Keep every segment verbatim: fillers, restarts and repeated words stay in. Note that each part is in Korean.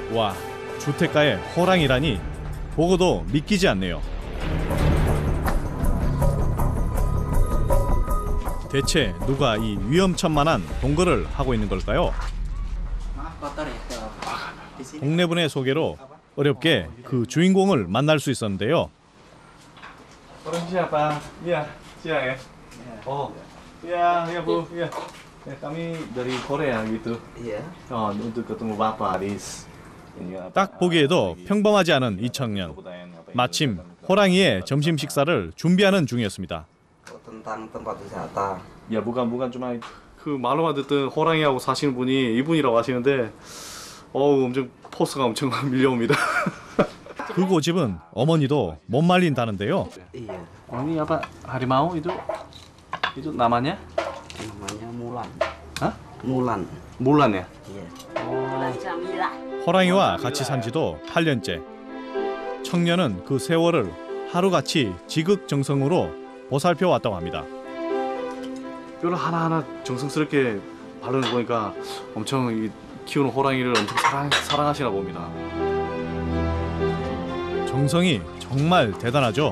와, 주택가에 호랑이라니 보고도 믿기지 않네요. 대체 누가 이 위험천만한 동거를 하고 있는 걸까요? 동네분의 소개로 어렵게 그 주인공을 만날 수 있었는데요. Orang siapa? Iya, siang ya. Oh, iya, iya Bu, iya. Ya, kami dari Korea gitu. Iya. Oh, untuk ketemu Bapak di 딱 보기에도 평범하지 않은 이 청년. 마침 호랑이의 점심 식사를 준비하는 중이었습니다. tentang tempat wisata. Ya, bukan bukan cuma 그 말로만 듣던 호랑이하고 사시는 분이 이분이라고 하시는데, 어우 엄청 포스가 엄청 밀려옵니다. 그 고집은 어머니도 못 말린다는데요. Iya. Ini apa? Harimau itu? Itu namanya? Namanya Mulan. Hah? Mulan. Mulan ya? Iya. 호랑이와 같이 산 지도 팔 년째. 청년은 그 세월을 하루같이 지극정성으로 보살펴 왔다고 합니다. 뼈를 하나하나 정성스럽게 바르는 거 보니까 엄청 이 키우는 호랑이를 엄청 사랑, 사랑하시나 봅니다. 정성이 정말 대단하죠.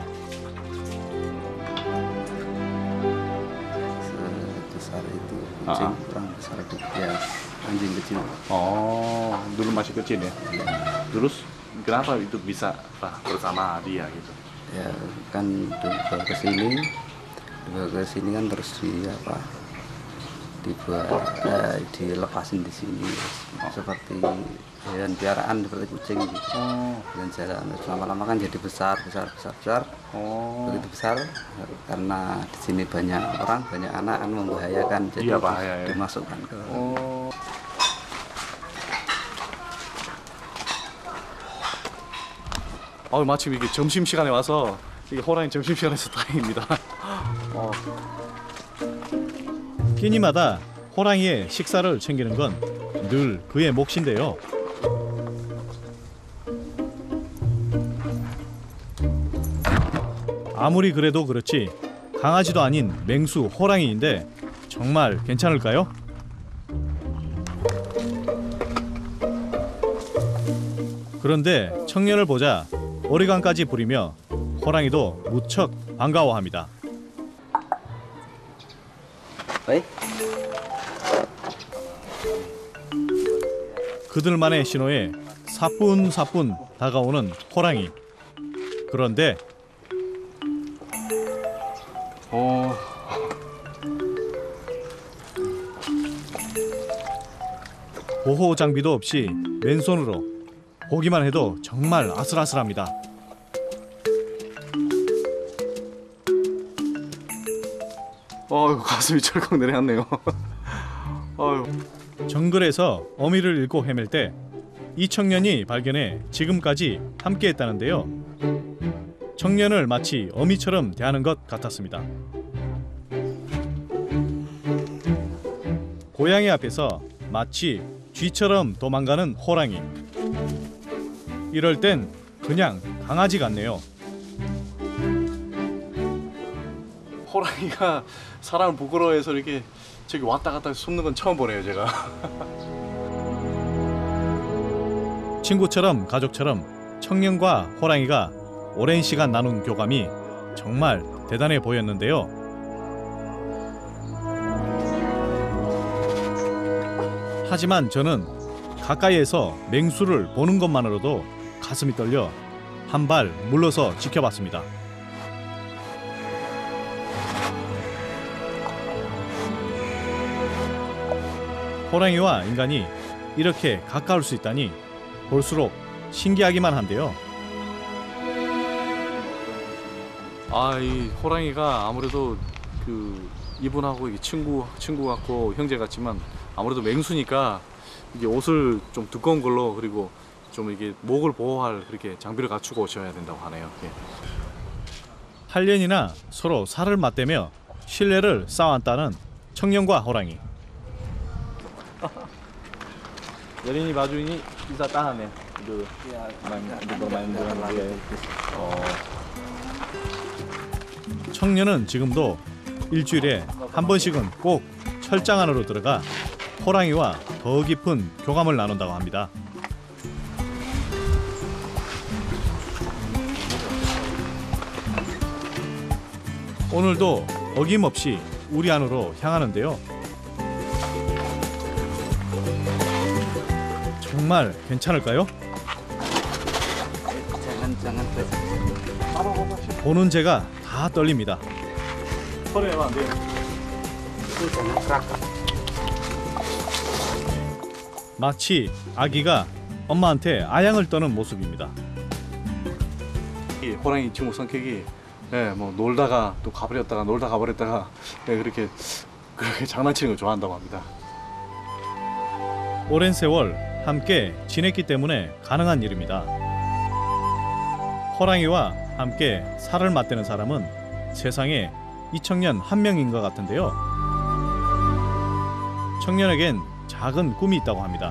Sebesar itu kucing, kurang besar itu ya anjing kecil. Oh, dulu masih kecil ya. Terus kenapa itu bisa apa, bersama dia gitu? Ya kan dibawa ke sini, dibawa ke sini kan terus di apa? Dibuat eh, dilepasin di sini seperti hewan piaraan seperti kucing gitu. Oh. Dan jalan lama-lama kan jadi besar besar besar besar. Oh. Begitu besar karena di sini banyak orang banyak anak kan membahayakan jadi Iya, bahaya, ya. dimasukkan ke. Oh. 어, 마침 이게 점심 시간에 와서 이게 호랑이 점심 시간에서 다행입니다. 어. 끼니마다 호랑이의 식사를 챙기는 건 늘 그의 몫인데요. 아무리 그래도 그렇지 강아지도 아닌 맹수 호랑이인데 정말 괜찮을까요? 그런데 청년을 보자 어리광까지 부리며 호랑이도 무척 반가워합니다. 어이? 그들만의 신호에 사뿐사뿐 다가오는 호랑이. 그런데 어. 보호 장비도 없이 맨손으로 보기만 해도 정말 아슬아슬합니다. 어, 가슴이 철컥 내려앉네요. 어휴. 정글에서 어미를 잃고 헤맬 때 이 청년이 발견해 지금까지 함께했다는데요. 청년을 마치 어미처럼 대하는 것 같았습니다. 고양이 앞에서 마치 쥐처럼 도망가는 호랑이. 이럴 땐 그냥 강아지 같네요. 호랑이가 사람을 부끄러워해서 이렇게 저기 왔다 갔다 숨는 건 처음 보네요, 제가. 친구처럼 가족처럼 청년과 호랑이가 오랜 시간 나눈 교감이 정말 대단해 보였는데요. 하지만 저는 가까이에서 맹수를 보는 것만으로도 가슴이 떨려 한 발 물러서 지켜봤습니다. 호랑이와 인간이 이렇게 가까울 수 있다니 볼수록 신기하기만 한데요. 아, 이 호랑이가 아무래도 그 이분하고 이게 친구 친구 같고 형제 같지만 아무래도 맹수니까 이게 옷을 좀 두꺼운 걸로 그리고 좀 이게 목을 보호할 그렇게 장비를 갖추고 오셔야 된다고 하네요. 예. 팔 년이나 서로 살을 맞대며 신뢰를 쌓아왔다는 청년과 호랑이. Jadi ini baju ini bisa tahan ya? Itu main, untuk bermain dengan dia. Oh. 청년은 지금도 일주일에 한 번씩은 꼭 철장 안으로 들어가 호랑이와 더 깊은 교감을 나눈다고 합니다. 오늘도 어김없이 우리 안으로 향하는데요. 정말 괜찮을까요? Jangan jangan tes. 보는 제가 다 떨립니다. 허리 하면 안 돼요. Itu jangan kerak. 마치 아기가 엄마한테 아양을 떠는 모습입니다. 이 호랑이 친구 성격이 예, 뭐 놀다가 또 가버렸다가 놀다 가버렸다가 예, 그렇게 그렇게 장난치는 걸 좋아한다고 합니다. 오랜 세월 함께 지냈기 때문에 가능한 일입니다. 호랑이와 함께 살을 맞대는 사람은 세상에 이 청년 한 명인 것 같은데요. 청년에겐 작은 꿈이 있다고 합니다.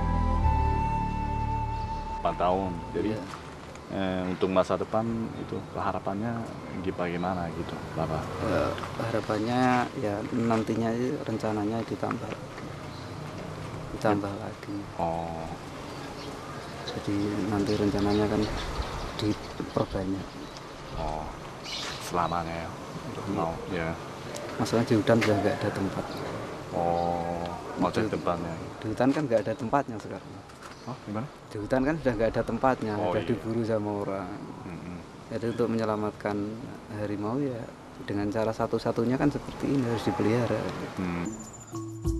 empat tahun. Jadi Iya. eh, untuk masa depan itu harapannya bagaimana gitu, Bapak? Eh, harapannya ya nantinya itu rencananya ditambah lagi. Ditambah lagi. Oh, Jadi nanti rencananya kan diperbanyak. oh, selamanya ya. Mau ya. Masalahnya di hutan sudah nggak ada tempat. Oh, mau cari tempatnya. Di hutan kan nggak ada tempatnya sekarang. Oh, gimana? Di hutan kan sudah nggak ada tempatnya, Oh, sudah iya. diburu sama orang. Mm-mm. Jadi untuk menyelamatkan harimau ya dengan cara satu-satunya kan seperti ini harus dipelihara. Hmm.